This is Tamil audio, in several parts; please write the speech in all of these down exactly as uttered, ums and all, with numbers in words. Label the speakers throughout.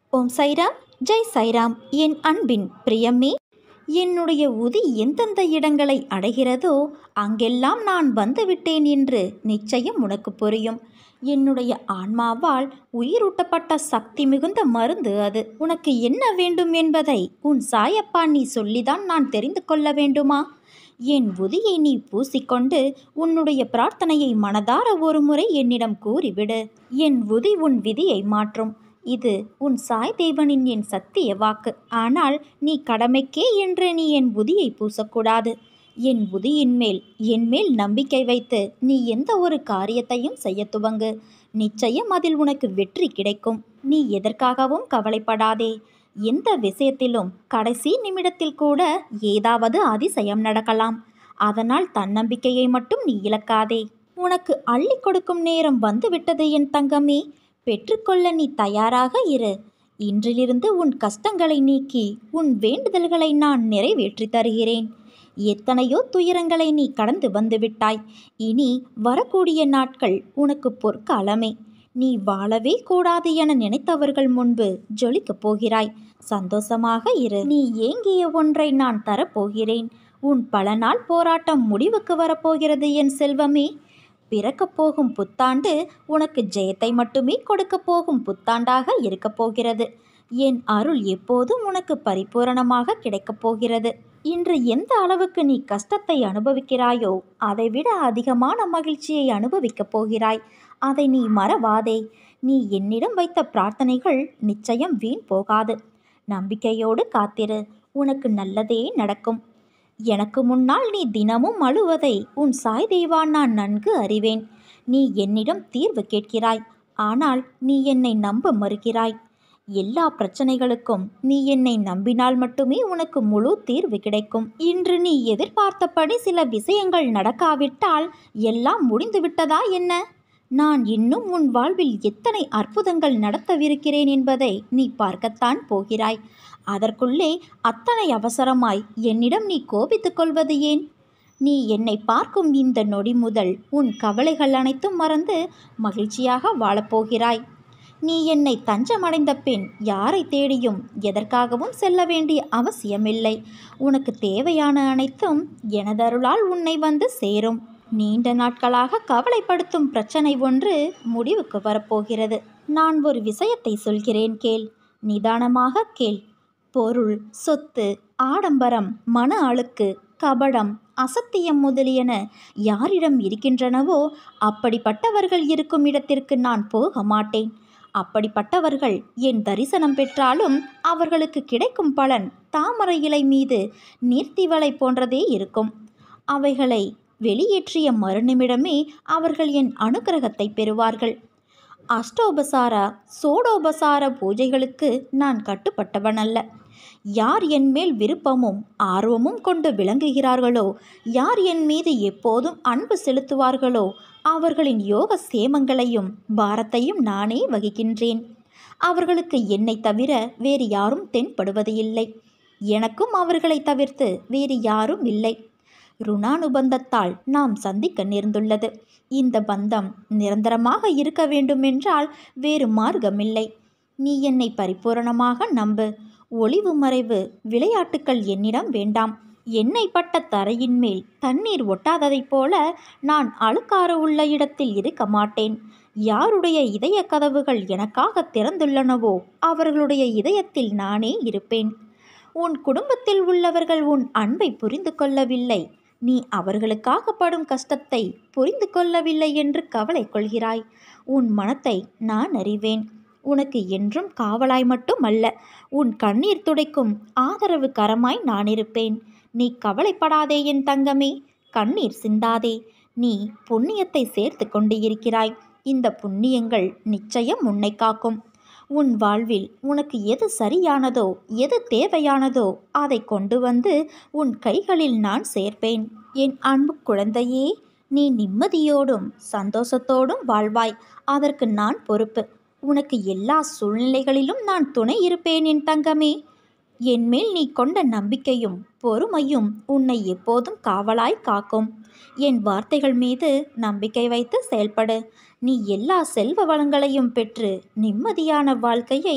Speaker 1: ஓம் சைராம், ஜெய் சைராம். என் அன்பின் பிரியமே, என்னுடைய உதி எந்தெந்த இடங்களை அடைகிறதோ அங்கெல்லாம் நான் வந்துவிட்டேன் என்று நிச்சயம் உனக்கு புரியும். என்னுடைய ஆன்மாவால் உயிரூட்டப்பட்ட சக்தி மிகுந்த மருந்து அது. உனக்கு என்ன வேண்டும் என்பதை உன் சாயப்பா நீ சொல்லிதான் நான் தெரிந்து கொள்ள வேண்டுமா? என் உதியை நீ பூசிக்கொண்டு உன்னுடைய பிரார்த்தனையை மனதார ஒரு முறை என்னிடம் கூறிவிடு. என் உதி உன் விதியை மாற்றும். இது உன் சாய் தேவனின் என் சத்திய வாக்கு. ஆனால் நீ கடமைக்கே என்று நீ என் உதியை பூசக்கூடாது. என் உதியின் மேல் என் மேல் நம்பிக்கை வைத்து நீ எந்த ஒரு காரியத்தையும் செய்ய துவங்கு. நிச்சயம் அதில் உனக்கு வெற்றி கிடைக்கும். நீ எதற்காகவும் கவலைப்படாதே. எந்த விஷயத்திலும் கடைசி நிமிடத்தில் கூட ஏதாவது அதிசயம் நடக்கலாம். அதனால் தன்னம்பிக்கையை மட்டும் நீ இழக்காதே. உனக்கு அள்ளி கொடுக்கும் நேரம் வந்துவிட்டது என் தங்கமே. பெற்றுக்கொள்ள நீ தயாராக இரு. இன்றிலிருந்து உன் கஷ்டங்களை நீக்கி உன் வேண்டுதல்களை நான் நிறைவேற்றி தருகிறேன். எத்தனையோ துயரங்களை நீ கடந்து வந்துவிட்டாய். இனி வரக்கூடிய நாட்கள் உனக்கு பொற்காலமே. நீ வாழவே கூடாது என நினைத்தவர்கள் முன்பு ஜொலிக்கப் போகிறாய். சந்தோஷமாக இரு. நீ ஏங்கிய ஒன்றை நான் தரப்போகிறேன். உன் பல நாள் போராட்டம் முடிவுக்கு வரப்போகிறது என் செல்வமே. பிறக்கப் போகும் புத்தாண்டு உனக்கு ஜெயத்தை மட்டுமே கொடுக்கப் போகும் புத்தாண்டாக இருக்கப் போகிறது. என் அருள் எப்போதும் உனக்கு பரிபூரணமாக கிடைக்கப் போகிறது. இன்று எந்த அளவுக்கு நீ கஷ்டத்தை அனுபவிக்கிறாயோ அதைவிட அதிகமான மகிழ்ச்சியை அனுபவிக்கப் போகிறாய். அதை நீ மறவாதே. நீ என்னிடம் வைத்த பிரார்த்தனைகள் நிச்சயம் வீண் போகாது. நம்பிக்கையோடு காத்திரு. உனக்கு நல்லதே நடக்கும். எனக்கு முன்னால் நீ தினமும் அழுவதை உன் சாய் தேவா நான் நன்கு அறிவேன். நீ என்னிடம் தீர்வு கேட்கிறாய். ஆனால் நீ என்னை நம்ப மறுக்கிறாய். எல்லா பிரச்சனைகளுக்கும் நீ என்னை நம்பினால் மட்டுமே உனக்கு முழு தீர்வு கிடைக்கும். இன்று நீ எதிர்பார்த்தபடி சில விஷயங்கள் நடக்காவிட்டால் எல்லாம் முடிந்துவிட்டதா என்ன? நான் இன்னும் உன் வாழ்வில் எத்தனை அற்புதங்கள் நடத்தவிருக்கிறேன் என்பதை நீ பார்க்கத்தான் போகிறாய். அதற்குள்ளே அத்தனை அவசரமாய் என்னிடம் நீ கோபித்துக் கொள்வது ஏன்? நீ என்னை பார்க்கும் இந்த நொடி முதல் உன் கவலைகள் அனைத்தும் மறந்து மகிழ்ச்சியாக வாழப்போகிறாய். நீ என்னை தஞ்சமடைந்த பின் யாரை தேடியும் எதற்காகவும் செல்ல வேண்டிய அவசியமில்லை. உனக்கு தேவையான அனைத்தும் எனதருளால் உன்னை வந்து சேரும். நீண்ட நாட்களாக கவலைப்படுத்தும் பிரச்சனை ஒன்று முடிவுக்கு வரப்போகிறது. நான் ஒரு விஷயத்தை சொல்கிறேன், கேள். நிதானமாக கேள். பொருள், சொத்து, ஆடம்பரம், மன அழுக்கு, கபடம், அசத்தியம் முதலியன யாரிடம் இருக்கின்றனவோ அப்படிப்பட்டவர்கள் இருக்கும் இடத்திற்கு நான் போக மாட்டேன். அப்படிப்பட்டவர்கள் என் தரிசனம் பெற்றாலும் அவர்களுக்கு கிடைக்கும் பலன் தாமரை இலை மீது நீர்த்திவளை போன்றதே இருக்கும். அவைகளை வெளியேற்றிய மறுநிமிடமே அவர்கள் என் அனுக்கிரகத்தை பெறுவார்கள். அஷ்டோபசார சோடோபசார பூஜைகளுக்கு நான் கட்டுப்பட்டவன் அல்ல. யார் என் மேல் விருப்பமும் ஆர்வமும் கொண்டு விளங்குகிறார்களோ, யார் என் மீது எப்போதும் அன்பு செலுத்துவார்களோ அவர்களின் யோக சேமங்களையும் பாரத்தையும் நானே வகிக்கின்றேன். அவர்களுக்கு என்னை தவிர வேறு யாரும் தென்படுவது இல்லை. எனக்கும் அவர்களை தவிர்த்து வேறு யாரும் இல்லை. ருணானுபந்தத்தால் நாம் சந்திக்க நேர்ந்துள்ளது. இந்த பந்தம் நிரந்தரமாக இருக்க வேண்டுமென்றால் வேறு மார்க்கமில்லை. நீ என்னை பரிபூரணமாக நம்பு. ஒளிவு மறைவு விளையாட்டுக்கள் என்னிடம் வேண்டாம். எண்ணெய் பட்ட தரையின் மேல் தண்ணீர் ஒட்டாததைப் போல நான் அழுக்காறு உள்ள இடத்தில் இருக்க மாட்டேன். யாருடைய இதய கதவுகள் எனக்காக திறந்துள்ளனவோ அவர்களுடைய இதயத்தில் நானே இருப்பேன். உன் குடும்பத்தில் உள்ளவர்கள் உன் அன்பை புரிந்து கொள்ளவில்லை. நீ அவர்களுக்காக படும் கஷ்டத்தை புரிந்து கொள்ளவில்லை என்று கவலை கொள்கிறாய். உன் மனத்தை நான் அறிவேன். உனக்கு என்றும் காவலாய் மட்டும் அல்ல, உன் கண்ணீர் துடைக்கும் ஆதரவு கரமாய் நான் இருப்பேன். நீ கவலைப்படாதே என் தங்கமே. கண்ணீர் சிந்தாதே. நீ புண்ணியத்தை சேர்த்து கொண்டு இருக்கிறாய். இந்த புண்ணியங்கள் நிச்சயம் உன்னை காக்கும். உன் வாழ்வில் உனக்கு எது சரியானதோ, எது தேவையானதோ அதை கொண்டு வந்து உன் கைகளில் நான் சேர்ப்பேன். என் அன்பு குழந்தையே, நீ நிம்மதியோடும் சந்தோஷத்தோடும் வாழ்வாய். அதற்கு நான் பொறுப்பு. உனக்கு எல்லா சூழ்நிலைகளிலும் நான் துணை இருப்பேன் என் தங்கமே. என்மேல் நீ கொண்ட நம்பிக்கையும் பொறுமையும் உன்னை எப்போதும் காவலாய் காக்கும். என் வார்த்தைகள் மீது நம்பிக்கை வைத்து செயல்படு. நீ எல்லா செல்வ வளங்களையும் பெற்று நிம்மதியான வாழ்க்கையை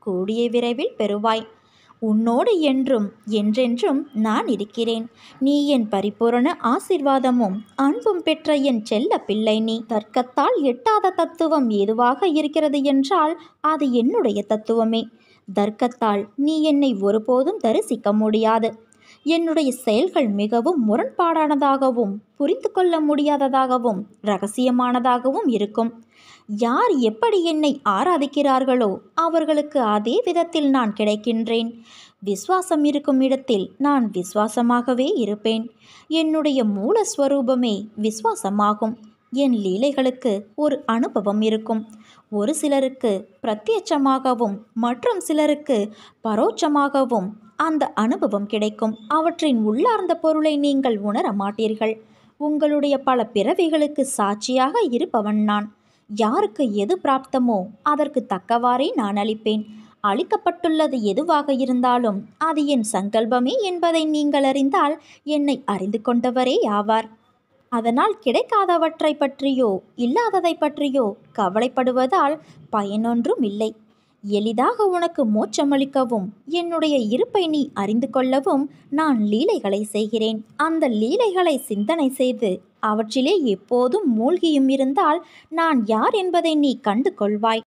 Speaker 1: கூடிய விரைவில் பெறுவாய். உன்னோடு என்றும் என்றென்றும் நான் இருக்கிறேன். நீ என் பரிபூரண ஆசீர்வாதமும் அன்பும் பெற்ற என் செல்ல பிள்ளை. நீ தர்க்கத்தால் எட்டாத தத்துவம் எதுவாக இருக்கிறது என்றால் அது என்னுடைய தத்துவமே. தர்க்கத்தால் நீ என்னை ஒருபோதும் தரிசிக்க முடியாது. என்னுடைய செயல்கள் மிகவும் முரண்பாடானதாகவும் புரிந்து கொள்ள முடியாததாகவும் இரகசியமானதாகவும் இருக்கும். யார் எப்படி என்னை ஆராதிக்கிறார்களோ அவர்களுக்கு அதே விதத்தில் நான் கிடைக்கின்றேன். விசுவாசம் இருக்கும் இடத்தில் நான் விசுவாசமாகவே இருப்பேன். என்னுடைய மூலஸ்வரூபமே விசுவாசமாகும். என் லீலைகளுக்கு ஒரு அனுபவம் இருக்கும். ஒரு சிலருக்கு பிரத்யட்சமாகவும் மற்றும் சிலருக்கு பரோட்சமாகவும் அந்த அனுபவம் கிடைக்கும். அவற்றின் உள்ளார்ந்த பொருளை நீங்கள் உணர மாட்டீர்கள். உங்களுடைய பல பிறவிகளுக்கு சாட்சியாக இருப்பவன் நான். யாருக்கு எது பிராப்தமோ அதற்கு தக்கவாறே நான் அளிப்பேன். அளிக்கப்பட்டுள்ளது எதுவாக இருந்தாலும் அது என் சங்கல்பமே என்பதை நீங்கள் அறிந்தால் என்னை அறிந்து கொண்டவரே ஆவார். அதனால் கிடைக்காதவற்றை பற்றியோ இல்லாததை பற்றியோ கவலைப்படுவதால் பயனொன்றும் இல்லை. எளிதாக உனக்கு மோட்சமளிக்கவும் என்னுடைய இருப்பை நீ அறிந்து கொள்ளவும் நான் லீலைகளை செய்கிறேன். அந்த லீலைகளை சிந்தனை செய்து அவற்றிலே எப்போதும் மூழ்கியும் இருந்தால் நான் யார் என்பதை நீ கண்டு கொள்வாய்.